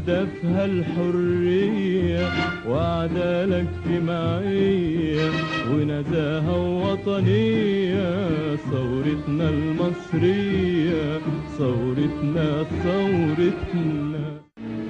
أهدافها الحرية وعدالة اجتماعية ونزاهة ووطنية. ثورتنا المصرية، ثورتنا ثورتنا.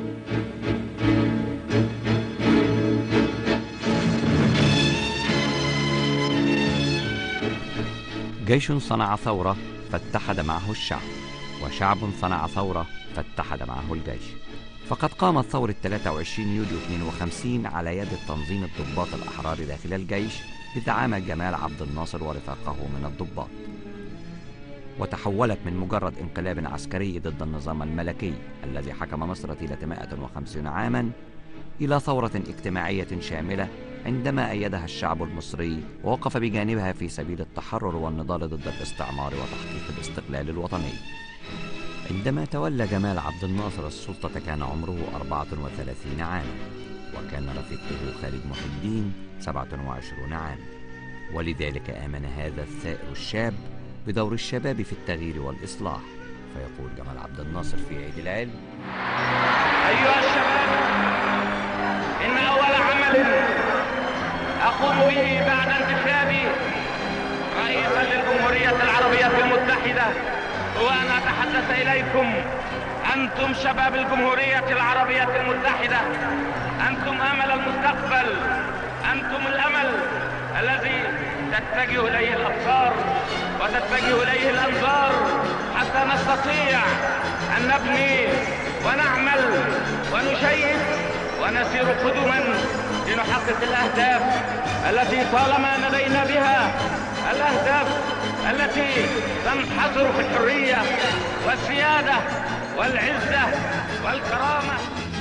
جيش صنع ثورة فاتحد معه الشعب، وشعب صنع ثورة فاتحد معه الجيش. فقد قامت ثورة 23 يوليو 52 على يد التنظيم الضباط الأحرار داخل الجيش بزعامة جمال عبد الناصر ورفاقه من الضباط، وتحولت من مجرد انقلاب عسكري ضد النظام الملكي الذي حكم مصر طيلة 150 عاما إلى ثورة اجتماعية شاملة عندما أيدها الشعب المصري ووقف بجانبها في سبيل التحرر والنضال ضد الاستعمار وتحقيق الاستقلال الوطني. عندما تولى جمال عبد الناصر السلطة كان عمره 34 عاما، وكان رفيقه خالد محي الدين 27 عاما، ولذلك آمن هذا الثائر الشاب بدور الشباب في التغيير والإصلاح. فيقول جمال عبد الناصر في عيد العلم: أيها الشباب، إن أول عمل أقوم به بعد انتخابي رئيسا للجمهورية العربية المتحدة هو أن أتحدث إليكم. أنتم شباب الجمهورية العربية المتحدة، أنتم أمل المستقبل، أنتم الأمل الذي تتجه إليه الأبصار وتتجه إليه الأنظار حتى نستطيع أن نبني ونعمل ونشيد ونسير قدما لنحقق الأهداف التي طالما نادينا بها، الأهداف التي تنحصر في الحرية والسيادة والعزة والكرامة.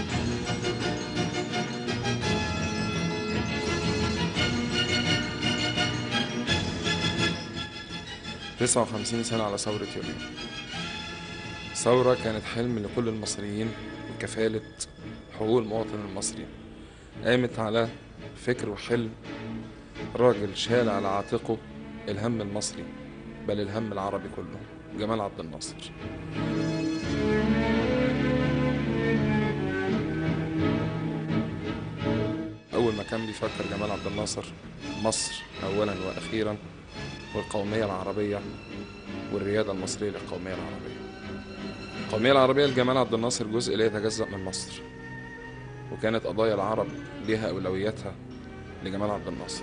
59 سنة على ثورة يوليو. ثورة كانت حلم لكل المصريين وكفالة حقوق المواطن المصري. قامت على فكر وحلم راجل شال على عاتقه الهم المصري، بل الهم العربي كله، جمال عبد الناصر. أول ما كان بيفكر جمال عبد الناصر مصر أولا وأخيرا، والقومية العربية والريادة المصرية للقومية العربية. القومية العربية لجمال عبد الناصر جزء لا يتجزأ من مصر، وكانت قضايا العرب ليها أولوياتها لجمال عبد الناصر.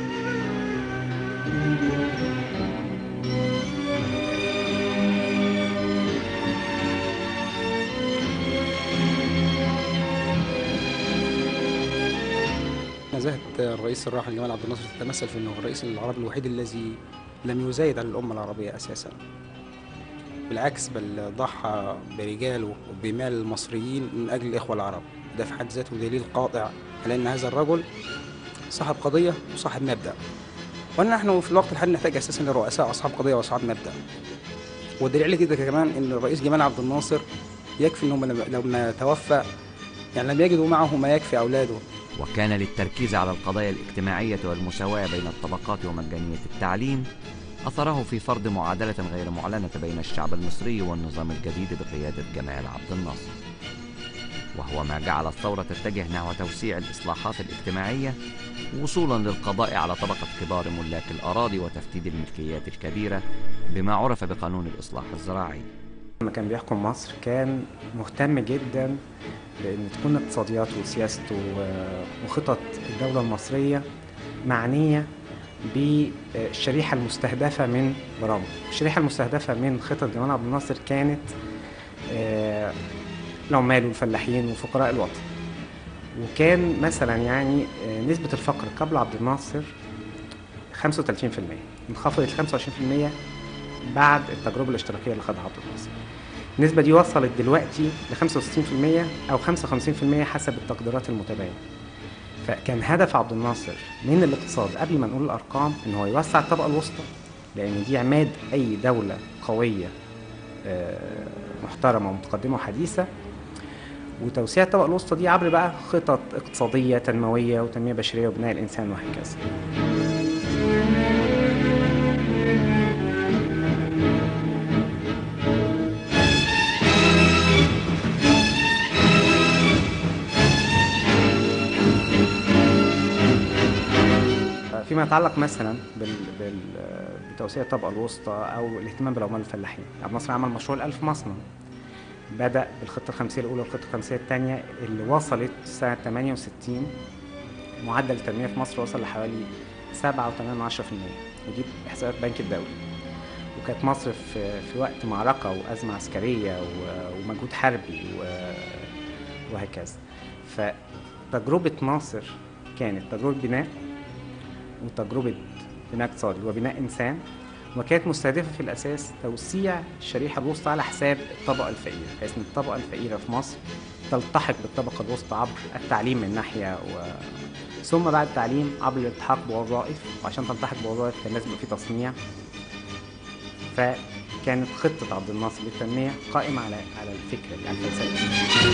نزاهة الرئيس الراحل جمال عبد الناصر تتمثل في أنه الرئيس العربي الوحيد الذي لم يزايد على الأمة العربية أساساً، بالعكس بل ضحى برجاله وبمال المصريين من أجل الإخوة العرب. ده في حد ذاته دليل قاطع على أن هذا الرجل صاحب قضية وصاحب مبدأ، وأن نحن في الوقت الحالي نحتاج أساساً لرؤساء أصحاب قضية وأصحاب مبدأ. والدليل على كده كمان أن الرئيس جمال عبد الناصر يكفي أنهم لما توفى يعني لم يجدوا معه ما يكفي أولاده. وكان للتركيز على القضايا الاجتماعية والمساواة بين الطبقات ومجانية التعليم أثره في فرض معادلة غير معلنة بين الشعب المصري والنظام الجديد بقيادة جمال عبد الناصر، وهو ما جعل الثورة تتجه نحو توسيع الإصلاحات الاجتماعية وصولا للقضاء على طبقة كبار ملاك الأراضي وتفتيت الملكيات الكبيرة بما عرف بقانون الإصلاح الزراعي. لما كان بيحكم مصر كان مهتم جدا بأن تكون اقتصادياته وسياسته وخطط الدولة المصرية معنية بالشريحة المستهدفة من برامج. الشريحة المستهدفة من خطط جمال عبد الناصر كانت العمال والفلاحين وفقراء الوطن. وكان مثلا يعني نسبة الفقر قبل عبد الناصر 35%، انخفضت ل 25% بعد التجربة الاشتراكية اللي خدها عبد الناصر. النسبة دي وصلت دلوقتي ل 65% أو 55% حسب التقديرات المتباينة. فكان هدف عبد الناصر من الاقتصاد قبل ما نقول الأرقام إن هو يوسع الطبقة الوسطى، لأن دي عماد أي دولة قوية محترمة ومتقدمة وحديثة، وتوسيع الطبقة الوسطى دي عبر بقى خطط اقتصادية تنموية وتنمية بشرية وبناء الإنسان وهكذا. فيما يتعلق مثلا بتوسيع الطبقة الوسطى أو الاهتمام بالعمال الفلاحين، عبد الناصر عمل مشروع ال1000 مصنع. بدأ بالخطة الخمسية الأولى والخطة الخمسية الثانية اللي وصلت سنة 68 معدل التنمية في مصر وصل لحوالي 7.8%، ودي بإحصائيات البنك الدولي. وكانت مصر في وقت معركة وأزمة عسكرية ومجهود حربي وهكذا. فتجربة ناصر كانت تجربة بناء، وتجربة بناء اقتصادي وبناء إنسان، وكانت مستهدفة في الأساس توسيع الشريحة الوسطى على حساب الطبقة الفقيرة، بحيث أن الطبقة الفقيرة في مصر تلتحق بالطبقة الوسطى عبر التعليم من ناحية ثم بعد التعليم عبر الالتحاق بوظائف، وعشان تلتحق بوظائف كان لازم يبقى في تصنيع. فكانت خطة عبد الناصر للتنمية قائمة على الفكرة دي، على الفلسفة.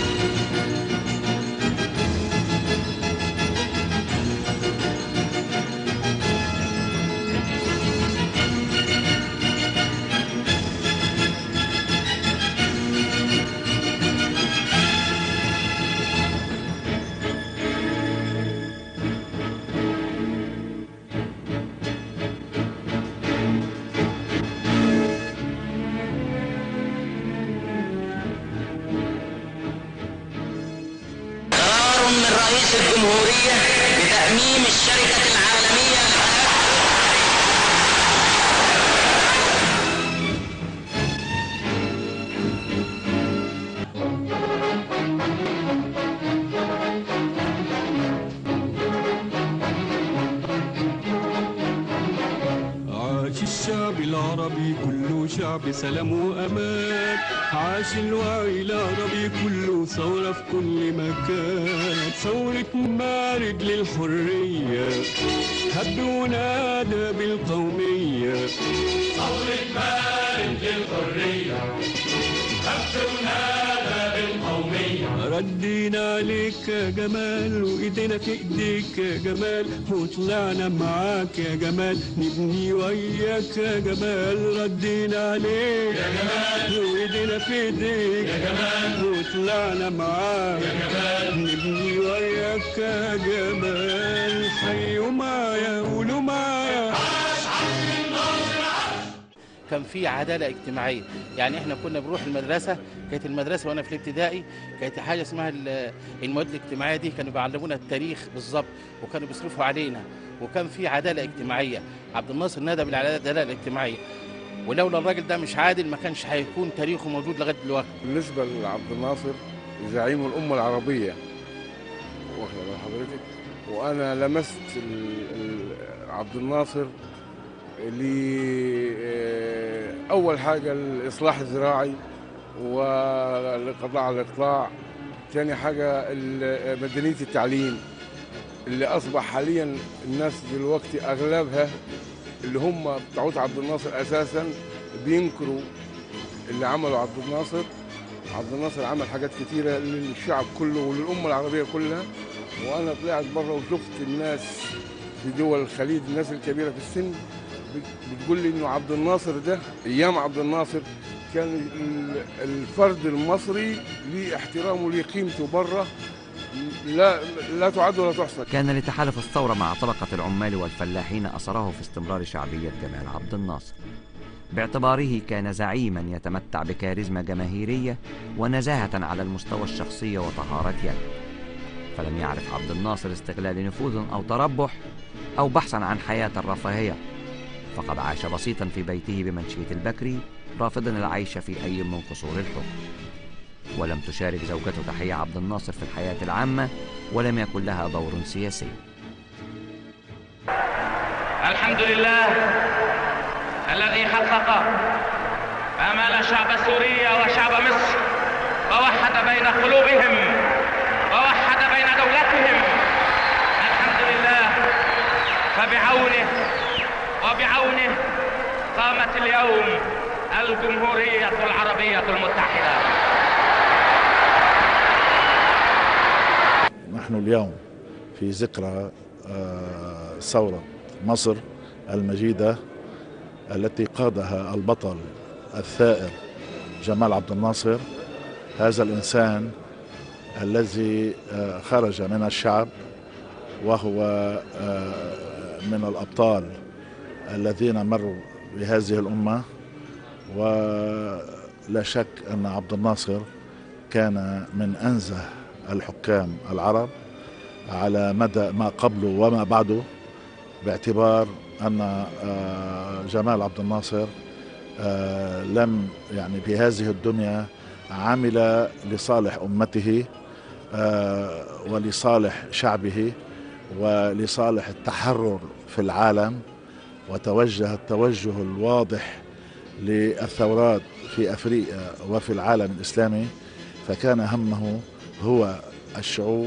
من رئيس الجمهورية بتأميم الشركة العالمية عاش الشعب العربي كله شعب سلام وأمان، عاش الوعي العربي كله ثورة في كل مكان، ثورة مارد للحرية هب ونادى بالقومية، ثورة مارد للحرية هب ونادى بالقومية. ردينا عليك يا جمال وايدينا في ايديك يا جمال، وطلعنا معاك يا جمال نبني وياك يا جمال. ردينا عليك يا جمال وايدينا في ايديك يا جمال، وطلعنا معاك يا جمال نبني وياك يا جمال. حيوا معايا قولوا معايا كان في عداله اجتماعيه. يعني احنا كنا بنروح المدرسه، كانت المدرسه وانا في الابتدائي كانت حاجه اسمها المواد الاجتماعيه دي، كانوا بيعلمونا التاريخ بالظبط وكانوا بيصرفوا علينا، وكان في عداله اجتماعيه. عبد الناصر نادى بالعداله الاجتماعيه، ولولا الراجل ده مش عادل ما كانش هيكون تاريخه موجود لغايه دلوقتي. بالنسبه لعبد الناصر زعيم الامه العربيه، واخد بال حضرتك، وانا لمست عبد الناصر أول حاجة الإصلاح الزراعي والقضاء على الإقطاع، ثاني حاجة مدنية التعليم اللي أصبح حاليا الناس دلوقتي أغلبها اللي هم بتوع عبد الناصر أساسا بينكروا اللي عمله عبد الناصر. عبد الناصر عمل حاجات كتيرة للشعب كله وللأمة العربية كلها، وأنا طلعت بره وشفت الناس في دول الخليج، الناس الكبيرة في السن بتقول لي انه عبد الناصر ده ايام عبد الناصر كان الفرد المصري ليه احترامه وليه قيمته بره لا تعد ولا تحصى. كان لتحالف الثورة مع طبقة العمال والفلاحين أثره في استمرار شعبية جمال عبد الناصر، باعتباره كان زعيما يتمتع بكاريزما جماهيرية ونزاهة على المستوى الشخصي وطهارة يد. فلم يعرف عبد الناصر استغلال نفوذ أو تربح أو بحثا عن حياة الرفاهية، فقد عاش بسيطا في بيته بمنشية البكري رافضا العيش في أي من قصور الحكم. ولم تشارك زوجته تحية عبد الناصر في الحياة العامة، ولم يكن لها دور سياسي. الحمد لله الذي خلق آمال شعب سوريا وشعب مصر ووحد بين قلوبهم ووحد بين دولتهم. الحمد لله، وبعونه قامت اليوم الجمهورية العربية المتحدة. نحن اليوم في ذكرى ثورة مصر المجيدة التي قادها البطل الثائر جمال عبد الناصر، هذا الإنسان الذي خرج من الشعب وهو من الأبطال الذين مروا بهذه الأمة، ولا شك أن عبد الناصر كان من أنزه الحكام العرب على مدى ما قبله وما بعده، باعتبار أن جمال عبد الناصر لم يعني في هذه الدنيا عمل لصالح أمته ولصالح شعبه ولصالح التحرر في العالم، وتوجه التوجه الواضح للثورات في أفريقيا وفي العالم الإسلامي، فكان همه هو الشعوب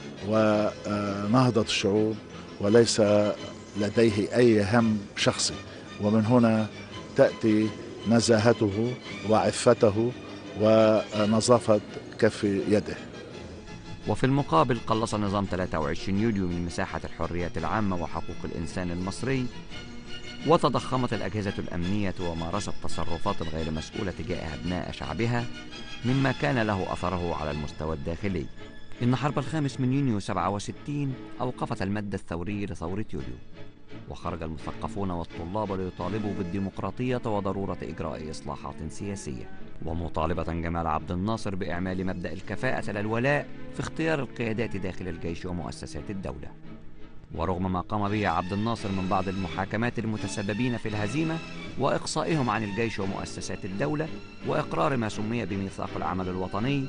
ونهضة الشعوب وليس لديه أي هم شخصي. ومن هنا تأتي نزاهته وعفته ونظافة كف يده. وفي المقابل قلص نظام 23 يوليو من مساحة الحريات العامة وحقوق الإنسان المصري، وتضخمت الأجهزة الأمنية ومارست تصرفات غير مسؤولة تجاه أبناء شعبها، مما كان له أثره على المستوى الداخلي. إن حرب 5 يونيو 67 أوقفت المد الثوري لثورة يوليو، وخرج المثقفون والطلاب ليطالبوا بالديمقراطية وضرورة إجراء إصلاحات سياسية، ومطالبة جمال عبد الناصر بإعمال مبدأ الكفاءة لا الولاء في اختيار القيادات داخل الجيش ومؤسسات الدولة. ورغم ما قام به عبد الناصر من بعض المحاكمات المتسببين في الهزيمة وإقصائهم عن الجيش ومؤسسات الدولة وإقرار ما سمي بميثاق العمل الوطني،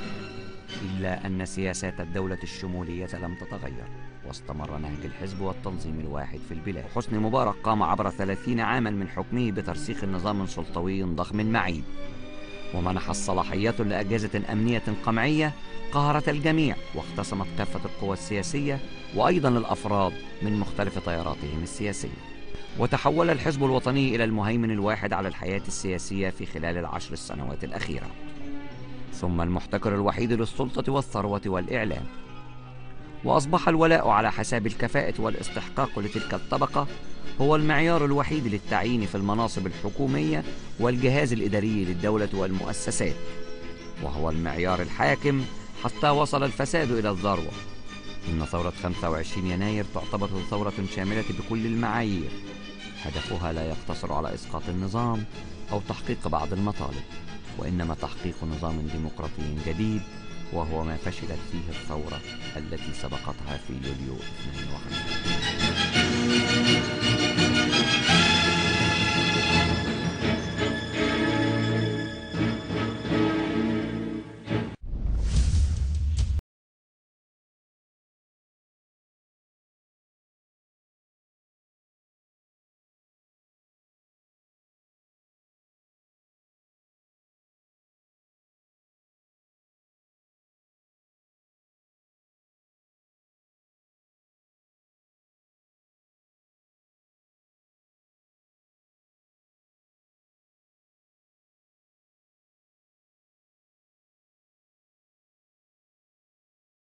إلا أن سياسات الدولة الشمولية لم تتغير، واستمر نهج الحزب والتنظيم الواحد في البلاد. حسني مبارك قام عبر 30 عاما من حكمه بترسيخ النظام سلطوي ضخم معيب، ومنح الصلاحيات لأجهزة أمنية قمعية قهرت الجميع واختصمت كافة القوى السياسية وأيضا الأفراد من مختلف تياراتهم السياسية. وتحول الحزب الوطني إلى المهيمن الواحد على الحياة السياسية في خلال ال10 سنوات الأخيرة، ثم المحتكر الوحيد للسلطة والثروة والإعلام. وأصبح الولاء على حساب الكفاءة والاستحقاق لتلك الطبقة هو المعيار الوحيد للتعيين في المناصب الحكومية والجهاز الإداري للدولة والمؤسسات، وهو المعيار الحاكم حتى وصل الفساد إلى الذروة. إن ثورة 25 يناير تعتبر ثورة شاملة بكل المعايير، هدفها لا يقتصر على إسقاط النظام أو تحقيق بعض المطالب، وإنما تحقيق نظام ديمقراطي جديد، وهو ما فشلت فيه الثورة التي سبقتها في يوليو 52.